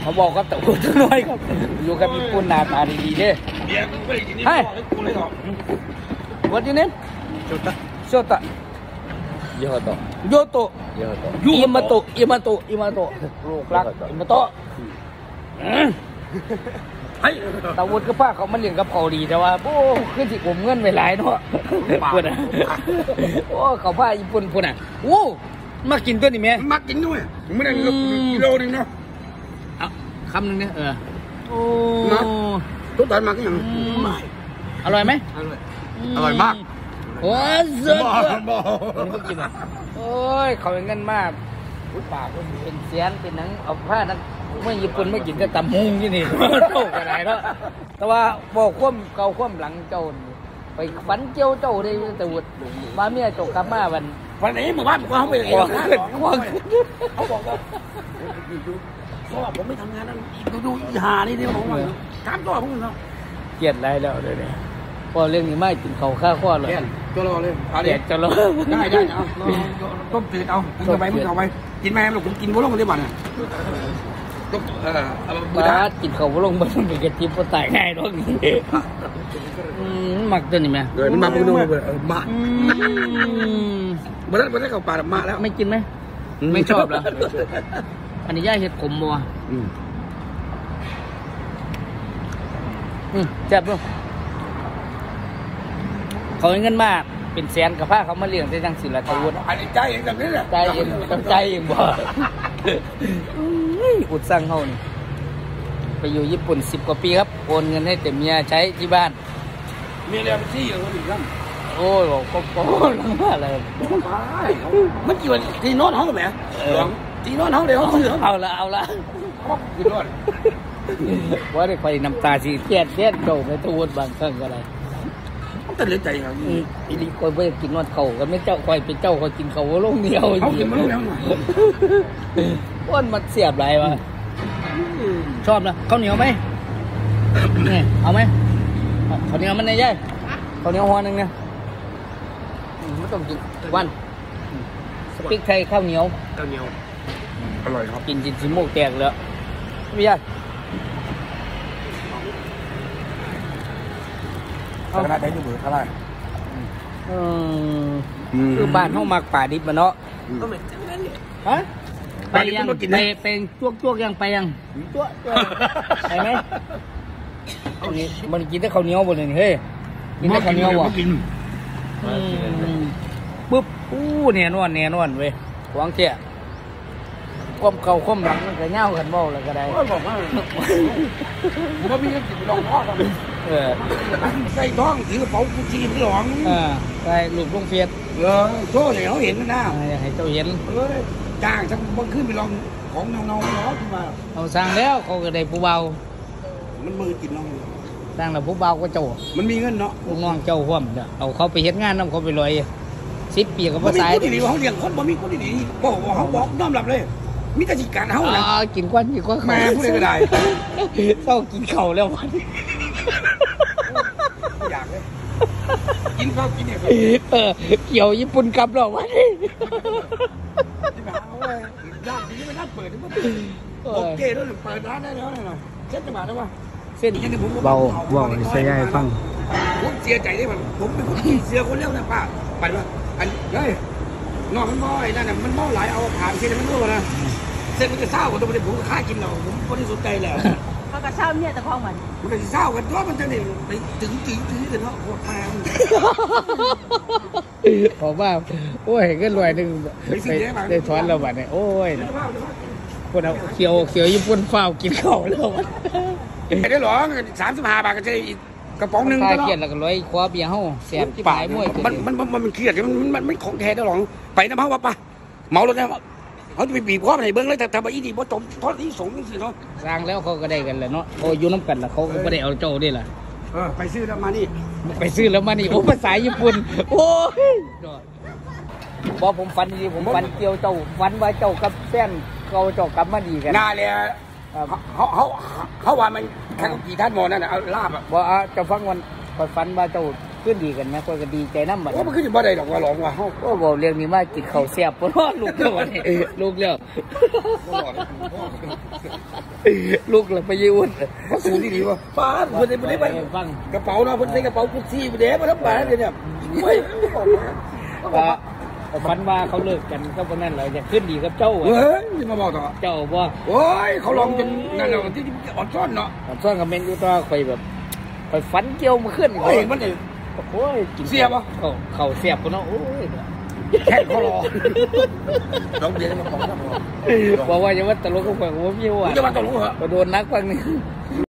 เขาบอกครับแต่คนน้อยครับอยู่กับญี่ปุ่นหน้าตาดีๆเด้ให้วันนี้เนี่ยโชตะโยโตโยโตอิมาโตลูกรักอิมาโตตะวุฒิก็ป้าเขามันเลี้ยงกับเขาดีแต่ว่าโอ้ขึ้นสิผมเงินไปหลายเนาะพุ่นอ่ะโอ้เขาป้าญี่ปุ่นพุ่นอ่ะโอ้มากินตัวนี้ไหมมากินด้วยไม่ได้กิโลนึงเนาะคำหนึ่งเนี่ยโอ้ทุกท่านมาก็ยังอร่อยไหมอร่อยมากโอ้ยสุดยอดโอ้ยเขาเงินมากปากคนเป็นเสียนเป็นหนังเอาผ้านักเมื่อญี่ปุ่นไม่กินแต่ตำมุงที่นี่โตกันไหนเนาะแต่ว่าบอกคว่ำเกาคว่ำหลังเจ้าไปฝันเจียวเจ้าได้แต่วุฒิมาเมียจกกลับมาวันนี้หมู่บ้านเขาไปเองเขาบอกว่าเพราะว่าผมไม่ทำงานนั่นดูหานี่เดียวผมว่าถามตัวผมเนาะเกลียดไรแล้วเลยเนี่ยพอเรื่องนี้ไม่กินเขาข้าข้อเลยจะรอเลยเด็ดจะรอได้เอาต้มจืดเอากินไปมึงเอาไปกินไหมลูกผมกินบุ้งมันได้บ้านบ้ากินเขาบุ้งมันเป็นกระติบก็ตายง่ายด้วยหมักตัวนี้ไหมเดี๋ยวมันมาบุ้งดูมาบันได้เข้าป่ามาแล้วไม่กินไหมไม่ชอบเหรออันนี้ย่าเห็ดขมบัวเจ็บด้วยเขาเงินมากเป็นแสนกับผ้าเขามาเลี้ยงได้ทั้งศิลปะวุฒิอันนี้ใจเองแบบนี้แหละใจเองบ่อุดสั่งเขานี่ไปอยู่ญี่ปุ่น10 กว่าปีครับโอนเงินให้แต่เมียใช้ที่บ้านมีเรียนที่เขาถึงกันโอ้ยบอกก็ลังว่าอะไรมันกี่วันที่นอนห้องไหมที่นอนห้องเดียวเอาละที่นอนว่าได้คอยน้ำตาสีเทียนโจไปทวดบางครั้งก็อะไรแต่เหลือใจครับอีลีคอยไปกินนวดเขาก็ไม่เจ้าคอยเป็นเจ้าคอยกินเขาลงเดียวเขากินมาลงแล้วอ้วนมันเสียบไรวะชอบนะข้าวเหนียวไหมนี่เอาไหมข้าวเหนียวมันในย่ายข้าวเหนียวหัวนึงเนี่ยไม่ต้องกินวันสปิ๊กไทยข้าวเหนียวอร่อยครับกินจิโมกแตกเลยไม่ยากขนาดได้ยังเบื่อเท่าไหร่คือบ้านห้องมักป่าดิบมาเนาะก็เหมือนกันเลยฮะไปยังไปจวกยังไปยังจวกไปไหมมันกินแต่ข้าวเหนียวบนเลยเฮ้ยกินแต่ข้าวเหนียววะปุ๊บเนี่ยนวลเว้ยหวังเที่ยความเก่าความหลังมันก็เง่ากันบ่เลยก็ได้บอกว่าผมมีเงินลองพ่อทำใส่ท้องถือกระเป๋ากุชีหลงใส่ลูกลงเฟียดโซ่เนี่ยเขาเห็นนะอยากให้เจ้าเห็นจ้างฉันบังขึ้นไปลองของเงาล้อขึ้นมาเขาสร้างแล้วเขาก็ได้ผู้เบามันมือกินน้องสร้างแล้วผู้เบาก็เจ้ามันมีเงินเนาะลูกน้องเจ้าห่วมเอาเขาไปเฮ็ดงานน้ำเขาไปลอย10 ปีกับภาษาคนดีเขาเลี้ยงคนบ่มีคนดีบอกเขาบอกน้อมรับเลยมิตรจิตการเขานะกินก้อนแม่พูดได้ก็ได้เศร้ากินเข่าแล้ววันอยากเลยกินข้าวกินเนี่ยเกี่ยวญี่ปุ่นกลับหรอวันนี้ที่มาเอาเลยร้านนี้ไม่น่าเปิดที่มันโอเคแล้วเปิดร้านได้แล้วหน่อยเส้นจะมาได้ป่ะเส้นเบาใส่ใหญ่ฟังผมเสียใจได้ป่ะผมเป็นคนเสียคนเลี้ยวนะป้าไปป่ะอันเฮ้ยนอนมันบ่อยนั่นน่ะมันบ่หลายเอาผ่านเส้นมันรู้นะเส้นมันจะเศร้ากับตัวมันผมก็ค่ากินเราผมคนที่สนใจแหละเขาก็เศร้าเนี่ยแต่ของมันก็จะเศร้ากันตัวมันจะเนี่ยไปถึงกันเนาะโคตรแพงบอกว่าโอ้ยก็รวยนึงได้ถอนเราบัดเนี่ยโอ้ยคนเอาเขียวญี่ปุ่นเฝ้ากินข้าวแล้วได้หรอ35 บาทก็จะอีกกระป๋องนึงก็เครียดแล้วก็ร้อยคว้าเบียร์เฮาแสบที่ปลายมวยมันเครียดมันของแท้ได้หรอไปน้ำเฮาว่าปะเมารถเนี่ยเขาจะไปบีบคอไปไหนเบิ้งเลยแต่ทำไปอีดีบ่จมทอดที่สูงสิเนาะสร้างแล้วเขาก็ได้กันแหละเนาะโอ้อยู่น้ำกันแล้วเขาก็ไม่ได้เอาเจ้าได้ล่ะไปซื้อแล้วมานี่โอ้ภาษาญี่ปุ่นโอ้ยบอกผมฟันดีผมฟันเกี่ยวเจ้าฟันว่าเจ้ากับเส้นเขาเจ้ากลับมาดีกันน่าเลยเขาว่ามันแค่กี่ท่านมอนั่นน่ะเอาลาบบอกจะฟังวันฟันว่าเจ้าขึ้นดีกันนะก็ดีใจน้ำบัดว่ามันขึ้นอยู่บ่ได้ดอกว่าหลงว่าเฮาก็บอกเรื่องนี้ว่ากินข้าวแซ่บเพราะว่าลูกแล้วลูกแล้วบ่หลอดลูกแล้วไปยืนเขาสูงดีว่าป้าเพิ่นได้ไปฟังกระเป๋าเนาะเพิ่นใส่กระเป๋ากุชชี่เด้มาทำบาทเนี่ยเฮ้ยฝันว่าเขาเลิกกันก็เพราะนั้นเราจะขึ้นดีกับเจ้าเฮ้ยมาบอกต่อเจ้าบ่โอ้ยเขาลองจนนั่นแหละที่อ่อนซ้อนเนาะซ่อนกับเมนอยู่ตัวคอยแบบคอยฝันเกี่ยวมาขึ้นโอ้ยมันเนี่ยโอ้ยกินเข่าเสียบคนเนาะโอ้ยแค่เขารอลองเบียร์มาบอกนะบอกว่าอย่าว่าตลกก็ฟังว่ามีว่าจะมาตกลงเหรอโดนนักฟังนี่